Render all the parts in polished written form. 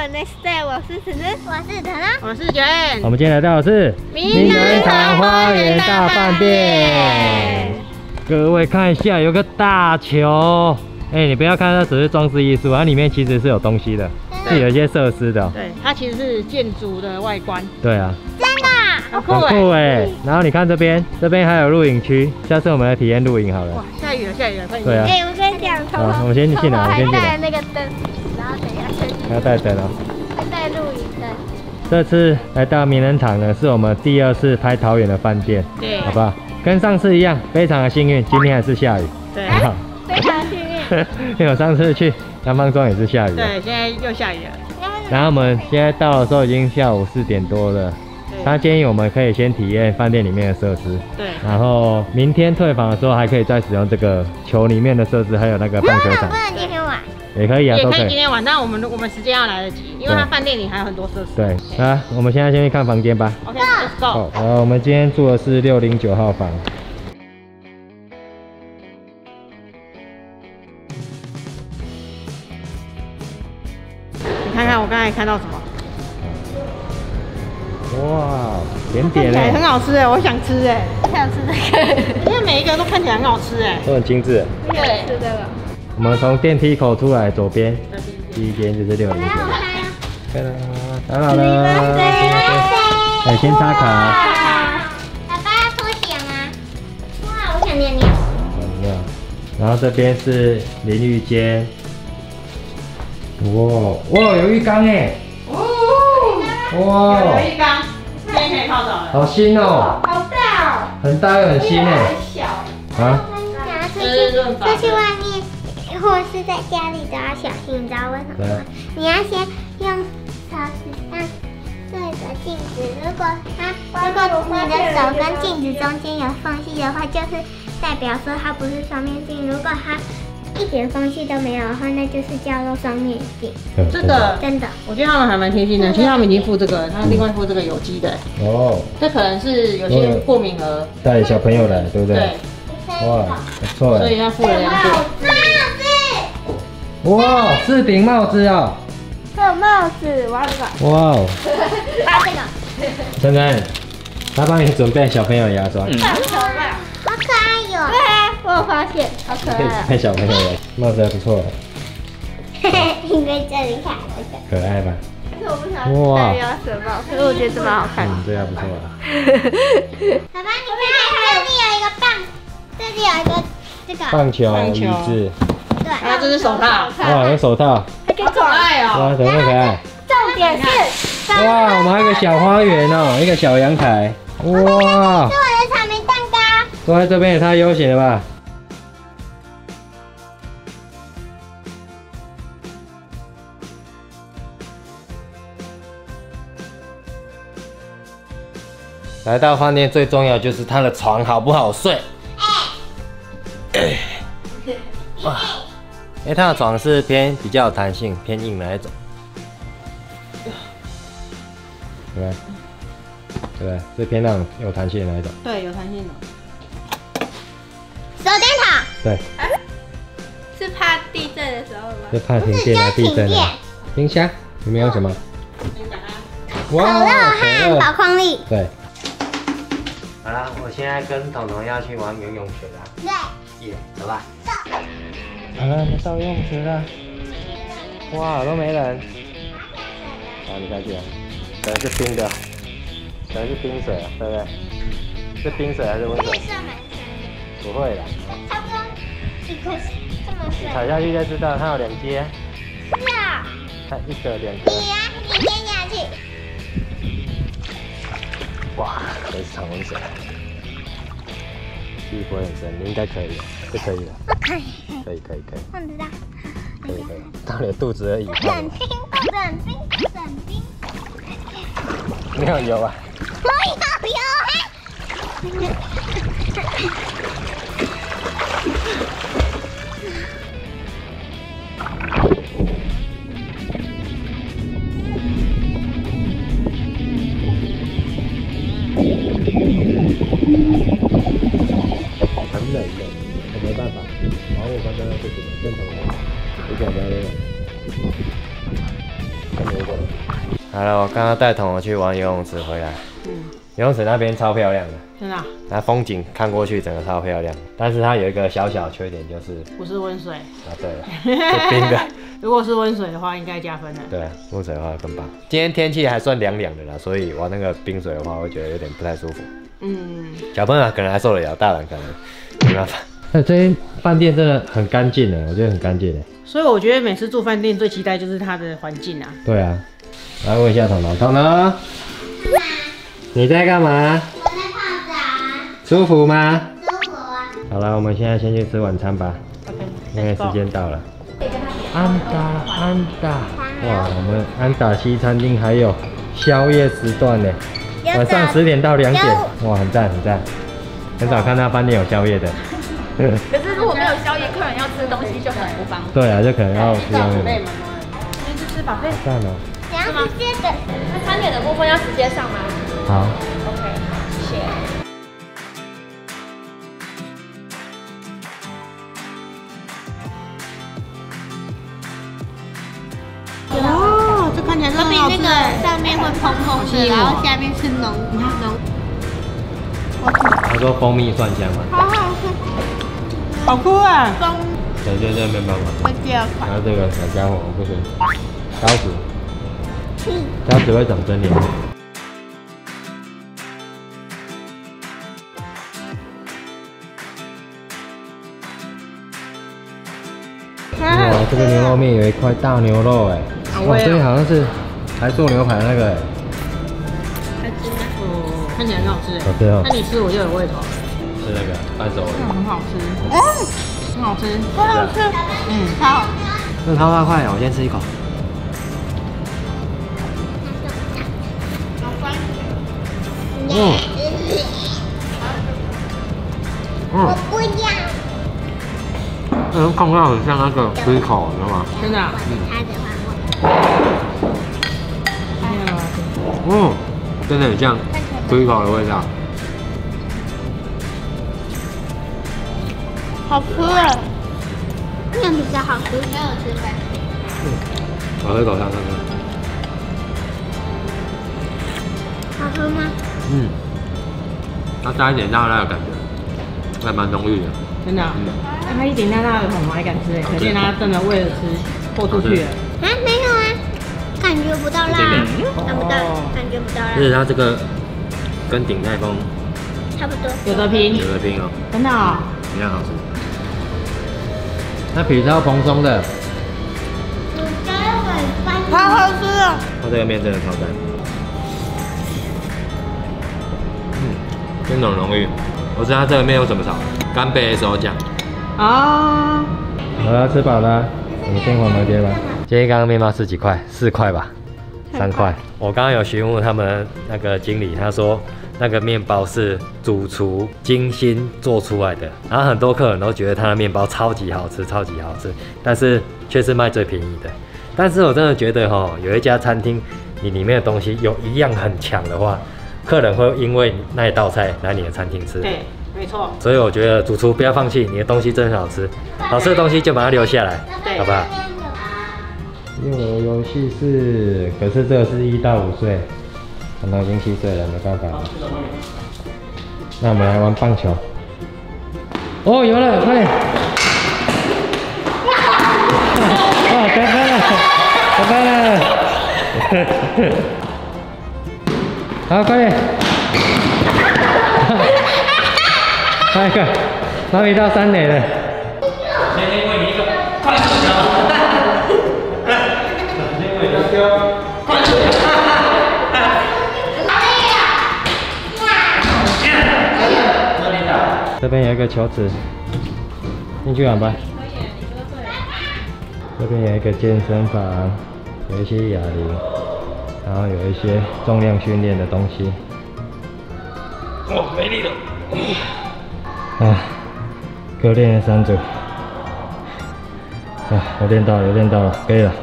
Neste， 我是子子，我是腾腾， 我是卷。 我们今天来到的是名人堂花园大饭店。 各位看一下，有个大球。你不要看它只是装饰艺术，它里面其实是有东西的，是有一些设施的。 对，它其实是建筑的外观。 对啊。 真的。 很酷然后你看这边还有露营区，下次我们来体验露营好了。 哇，下雨了，快点。 对啊。 我跟你讲， 好，我们先进来， 还带那个灯，然后等一下先。 还要带灯哦。 还带露营灯。 这次来到名人堂呢，是我们第2次拍桃园的饭店， 对， 好不好？跟上次一样，非常的幸运，今天还是下雨。 对。 好。 非常幸运。 因为我上次去南方庄也是下雨。 对，现在又下雨了。 然后我们现在到的时候已经下午4点多了。他建议我们可以先体验饭店里面的设施， 对。 然后明天退房的时候还可以再使用这个球里面的设施，还有那个棒球场。 不能今天玩。 也可以啊，都可以。 今天晚，但我们时间要来得及，因为它饭店里还有很多设施。 对。啊，我们现在先去看房间吧。 OK，Let's go。 好，我们今天住的是609号房。 你看看我刚才看到什么？ 哇，甜点哎，很好吃哎，我想吃哎， 想吃这个， 因为每一个都看起来很好吃哎， 都很精致。 对，是这个。 我们从电梯口出来，左边第一间就是609。看啦，打好了。先插卡。 爸爸脱鞋吗？哇，我想尿尿。 然后这边是淋浴间。哇，有浴缸哎。哇， 有浴缸，这边可以泡澡了。 好新哦， 好大哦， 很大又很新哎。 很小。 啊？ 出去外面或是在家里都要小心，你知道为什么吗？你要先用勺子让对着镜子，如果你的手跟镜子中间有缝隙的话，就是代表说它不是双面镜；如果它一点缝隙都没有的话，那就是叫做双面镜。 真的， 真的。 我觉得他们还蛮贴心的，其实他们已经附这个，他另外附这个有机的。 哦。 这可能是有些过敏儿带小朋友来，对不对？ 对。 哇，不错哎。 所以他附了2个。 哇，4顶帽子哦。 这有帽子，我要这个。 哇哦。 把这个。 真的，他帮你准备小朋友的牙刷。 好可爱哟！对啊，我有发现，好可爱啊。 带小朋友的帽子还不错。 因为这里看这个。可爱吧？ 但是我不想戴鸭舌帽，可是我觉得这蛮好看的。 这样不错啊。 爸爸，你看，这里有一个棒，这里有一个这个棒球椅子。 对， 还有这是手套。 哇，有手套。 好可爱哦！ 哇，怎么那么可爱？ 重点是， 哇，我们还有一个小花园哦，一个小阳台。哇， 是我的草莓蛋糕。 坐在这边也太悠闲了吧！来到饭店最重要就是它的床好不好睡。哇，因为它的床是比较有弹性、偏硬的那一种，对不对？对不对？是偏那种有弹性的那一种。 对，有弹性的。 手电筒。 对。 是怕地震的时候吗？ 是怕停电啊，地震啊。冰箱里面有什么？ 可乐和宝矿力。 对。好了，我现在跟彤彤要去玩游泳池了。 对。 耶，走吧。走。好了，我们到游泳池了。哇，都没人。好，你下去啊。可能是冰的，可能是冰水啊，对不对？是冰水还是温水？不会的。差不多一口这么水。踩下去就知道，它有2阶。是啊。它1个2个。 你先下去。 哇，这是常温水。气不会很深，你应该可以的，就可以了。可以。我知道。可以。到你的肚子而已。 很冰，很冰，很冰。 你要游啊？ 我要游。 很冷的，我没办法，然后我刚刚不行，正常的，我脚不要那个，看没过来。 好了，我刚刚带彤彤去玩游泳池回来。游泳池那边超漂亮的， 真的、啊。 那风景看过去整个超漂亮，但是它有一个小小缺点就是不是温水。 啊，对了，是冰的。 如果是温水的话，应该加分的。 对，温水的话更棒。今天天气还算凉凉的啦，所以玩那个冰水的话，我会觉得有点不太舒服。小朋友可能还受得了，大人可能没办法。那这间饭店真的很干净哎，我觉得很干净哎。 所以我觉得每次住饭店最期待就是它的环境啊。 对啊，来问一下彤彤，彤彤，你在干嘛？ 我在泡澡。 舒服吗？ 舒服啊。 好了，我们现在先去吃晚餐吧，因为时间到了。安达，哇，我们安达西餐厅还有宵夜时段呢，晚上10点到2点，哇，很赞很赞，很少看到饭店有宵夜的。 可是如果没有宵夜，客人要吃东西就很不方便。 对啊，就可能要吃宵夜。 先去吃饱费。 赞哦。 然后直接的。 那餐点的部分要直接上吗？ 好。 OK， 谢谢。 哦，这看起来它比那个上面会蓬蓬的，然后下面是浓，你看浓。 他说蜂蜜蒜香嘛。 好好吃。 好酷啊！ 对，就这面包嘛。 我第二款。 然后这个小家伙不行，刀子，刀子会长针眼。哇，这个牛肉面有一块大牛肉哎，哇，这边好像是还做牛排那个哎。 哦，看起来很好吃哎。 好吃哦。 那你吃我就有胃口。 是那个伴手礼。 很好吃。很好吃。 不好吃。超好吃。 这超大块，我先吃一口。 我不要。 看到很像那个龟口，你知道吗？ 真的、啊。 它的话我。真的很像龟口的味道。 好吃哎，面比较好吃，没有吃饭。 我喝口汤看看。 好喝吗？ 它加一点辣辣的感觉，还蛮浓郁的。 真的、啊。它一点辣辣的，我还敢吃哎，可见它真的为了吃豁出去了。 啊，没有啊，感觉不到辣，看不到，感觉不到辣。 就是它这个跟鼎泰丰差不多。 有得拼。 有得拼哦。 真的、哦。 一样好吃。那皮超蓬松的。 好好吃啊！ 它这个面真的超赞。真的很浓郁。我知道它这个面有怎么炒，干贝手酱。 哦。 好了，吃饱了，我们先回门街吧。今天刚刚面包是几块？4块吧，3块。我刚刚有询问他们那个经理，他说那个面包是主厨精心做出来的，然后很多客人都觉得他的面包超级好吃，超级好吃，但是却是卖最便宜的。但是我真的觉得有一家餐厅，你里面的东西有一样很强的话，客人会因为那一道菜来你的餐厅吃。 对，没错。 所以我觉得主厨不要放弃，你的东西真的好吃，好吃的东西就把它留下来，好不好？幼儿游戏室，可是这个是1到5岁，可能已经7岁了，没办法了。那我们来玩棒球。哦，有了，快点！哇，得分了，得分了！好，快点！下一个，妈咪到3垒了。先问你一个快手球。先问你一个快手球。这边有一个球池，进去玩吧。这边有一个健身房，有一些哑铃，然后有一些重量训练的东西。哇，没力了。啊，各练了3组。啊，我练到了，我练到了，可以了。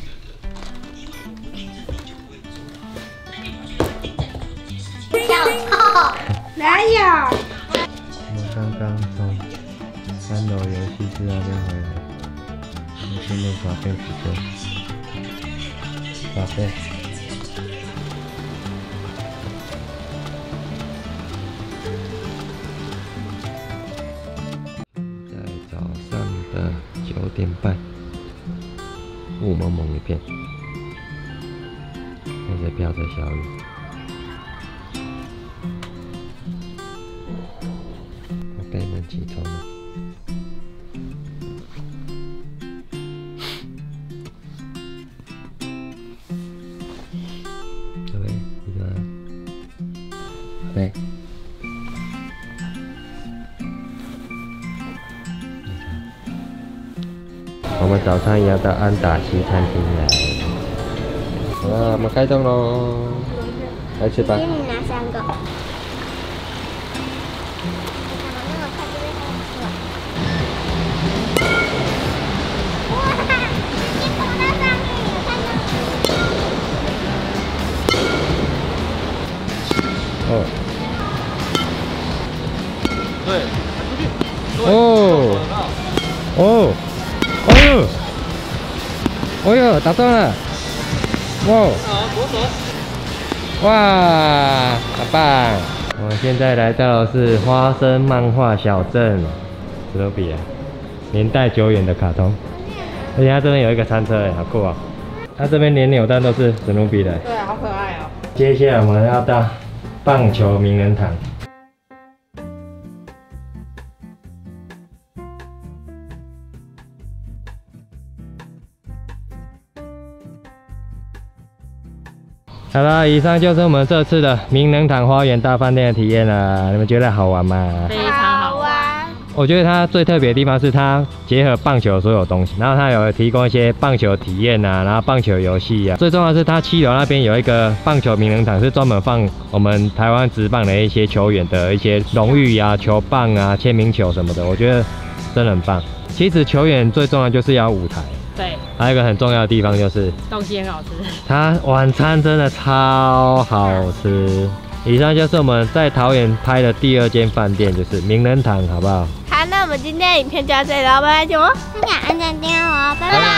哪有？ 我们刚刚从3楼游戏室那边回来，我们现在耍废时间，耍废。 点半，雾蒙蒙一片，开始飘着小雨。开门起床了。宝贝，你干嘛？宝贝。我们早餐也要到安达西餐厅来。好了，我们开动喽！来吃吧。 给你拿3个。 哦。 对， 哦。哦。哎呦！哎呦，打中了！哇！哇，好棒！我们现在来到的是花生漫画小镇，史努比啊，年代久远的卡通。而且它这边有一个餐车，好酷啊！它这边连扭蛋都是史努比的。 对，好可爱哦。 接下来我们要到棒球名人堂。好了，以上就是我们这次的名人堂花园大饭店的体验了。你们觉得好玩吗？ 非常好玩。 我觉得它最特别的地方是它结合棒球所有东西，然后它有提供一些棒球体验啊，然后棒球游戏啊。最重要的是它7楼那边有一个棒球名人堂，是专门放我们台湾职棒的一些球员的一些荣誉啊、球棒啊、签名球什么的，我觉得真的很棒。其实球员最重要就是要舞台。 对， 还有一个很重要的地方就是东西很好吃， 它晚餐真的超好吃。以上就是我们在桃园拍的第2间饭店，就是名人堂，好不好？ 好，那我们今天的影片就到这里了，拜拜，请我分享、按赞、订阅我，拜拜。